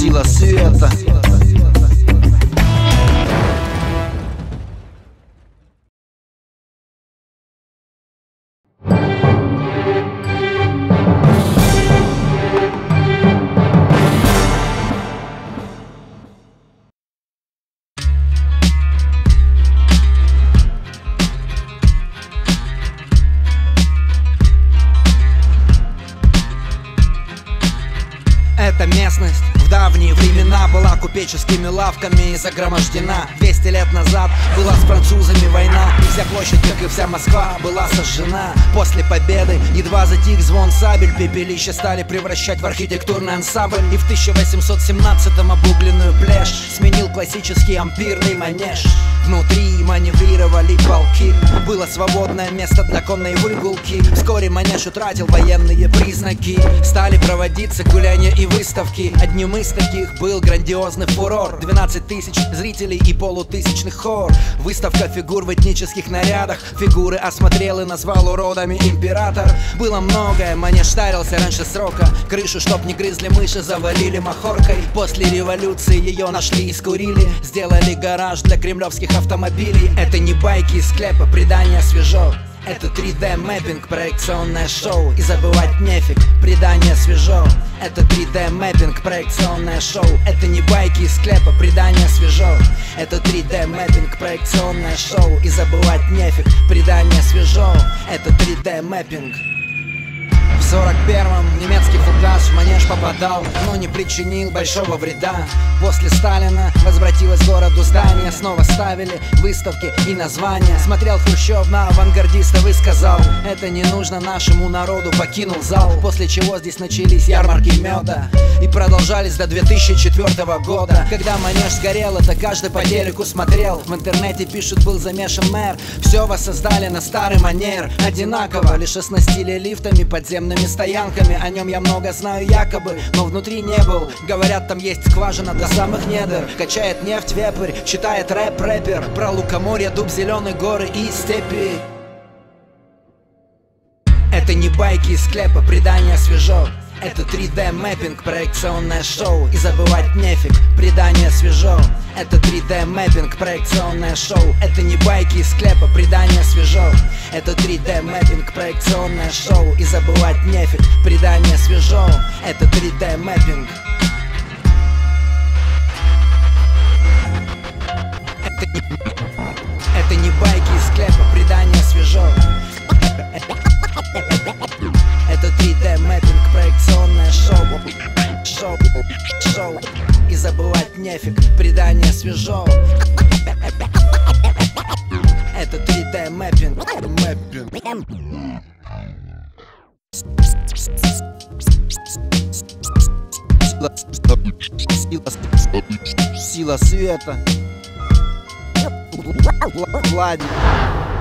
Сила Света. Эта местность в давние времена была купеческими лавками загромождена. 200 лет назад была с французами война, и вся площадь, как и вся Москва, была сожжена. После победы едва затих звон сабель, пепелище стали превращать в архитектурный ансамбль. И в 1817-м обугленную плешь сменил классический ампирный манеж. Внутри маневрировали полки, было свободное место для конной выгулки. Вскоре манеж утратил военные признаки, стали проводиться гуляния и выставки. Одним из таких был грандиозный фурор. 12 тысяч зрителей и полутысячный хор. Выставка фигур в этнических нарядах. Фигуры осмотрел и назвал уродами император. Было многое, манеж старился раньше срока. Крышу, чтоб не грызли мыши, завалили махоркой. После революции ее нашли и скурили. Сделали гараж для кремлевских автомобилей. Это не байки из склепа, предание свежо. Это 3D мэппинг, проекционное шоу. И забывать нефиг, предание свежо. Это 3D мэппинг, проекционное шоу. Это не байки из склепа, предание свежо. Это 3D мэппинг, проекционное шоу. И забывать нефиг, предание свежо. Это 3D мэппинг. В 41-м немецкий фугас в манеж попадал, но не причинил большого вреда. После Сталина возвратилось к городу здание, снова ставили выставки и названия. Смотрел Хрущев на авангардистов и сказал: это не нужно нашему народу, покинул зал. После чего здесь начались ярмарки меда и продолжались до 2004 года. Когда манеж сгорел, это каждый по телеку смотрел. В интернете пишут, был замешан мэр. Все воссоздали на старый манер, одинаково, лишь оснастили лифтами, подземными стоянками. О нем я много знаю якобы, но внутри не был. Говорят, там есть скважина до самых недр. Качает нефть вепрь, читает рэп рэпер. Про лукоморье, дуб, зеленые горы и степи. Это не байки из склепа, предание свежо. Это 3D мэппинг, проекционное шоу. И забывать нефиг, предание свежо. Это 3D мэппинг, проекционное шоу. Это не байки из склепа, предание свежо. Это 3D мэппинг, проекционное шоу. И забывать нефиг, предание свежо. Это 3D мэппинг. Это не байки из склепа, предание свежо. Это 3D мэппинг, проекционное шоу. Шоу. И забывать нефиг, предание свежо. Это 3D мэппинг. Сила Света. Vladi.